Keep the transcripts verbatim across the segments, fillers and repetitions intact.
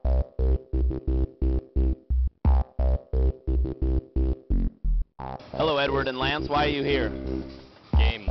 Hello, Edward and Lance. Why are you here? Games.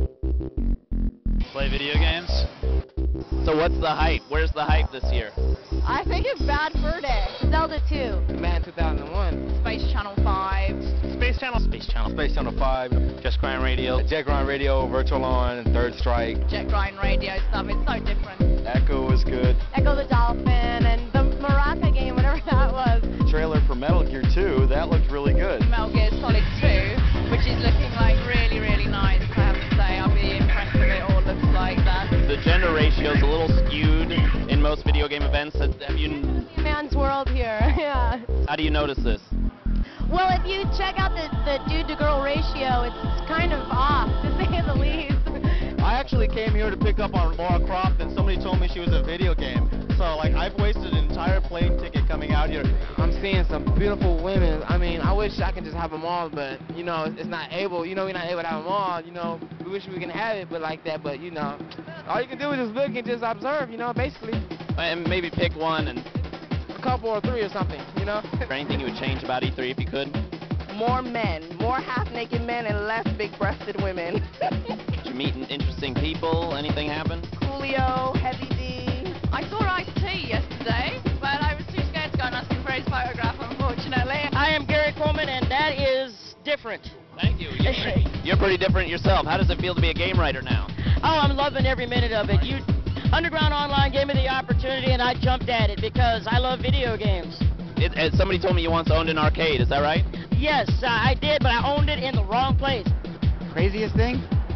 Play video games. So what's the hype? Where's the hype this year? I think it's Bad Fur Day. Zelda two. Man two thousand one. Space Channel five. Space Channel. Space Channel. Space Channel five. Just Grind Radio. Jet Grind Radio, Virtual On, Third Strike. Jet Grind Radio stuff. It's so different. Echo was good. Echo the Dolphin and the Maraca game, whatever that was. Trailer for Metal Gear two, that looked really good. Metal Gear Solid two, which is looking like really, really nice, I have to say. I'll be impressed if it all looks like that. The gender ratio is a little skewed in most video game events. Have you? Man's world here, yeah. How do you notice this? Well, if you check out the, the dude-to-girl ratio, it's kind of off, to say the least. I actually came here to pick up on Laura Croft, and somebody told me she was a video game. So, like, I've wasted an entire plane ticket coming out here. I'm seeing some beautiful women. I mean, I wish I could just have them all, but, you know, it's not able. You know, we're not able to have them all. You know, we wish we can have it, but like that. But, you know, all you can do is just look and just observe, you know, basically. And maybe pick one and... A couple or three or something, you know? Is there anything you would change about E three if you could? More men, more half-naked men and less big-breasted women. Did you meet interesting people? Anything happen? Coolio, Heavy D. I saw Ice-T yesterday, but I was too scared to go and ask him for his photograph, unfortunately. I am Gary Coleman, and that is different. Thank you. You're, you're pretty different yourself. How does it feel to be a game writer now? Oh, I'm loving every minute of it. You, Underground Online gave me the opportunity, and I jumped at it because I love video games. It, it, somebody told me you once owned an arcade. Is that right? Yes, uh, I did, but I owned it in the wrong place. Craziest thing?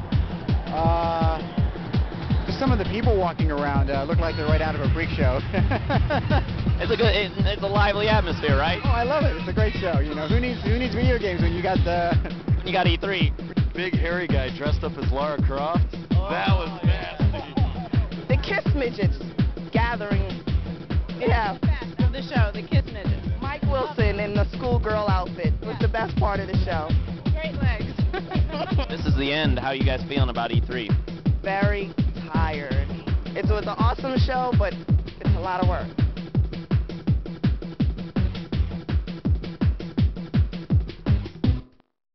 Uh, just some of the people walking around uh, look like they're right out of a freak show. It's a good, it, it's a lively atmosphere, right? Oh, I love it. It's a great show. You know, who needs who needs video games when you got the you got E three. Big hairy guy dressed up as Lara Croft. Oh, that was nasty. The Kiss Midgets gathering. Yeah. Of the show, the Kiss Midgets. Mike Wilson in the schoolgirl outfit was the best part of the show. Great legs. This is the end. How are you guys feeling about E three? Very tired. It was an awesome show, but it's a lot of work.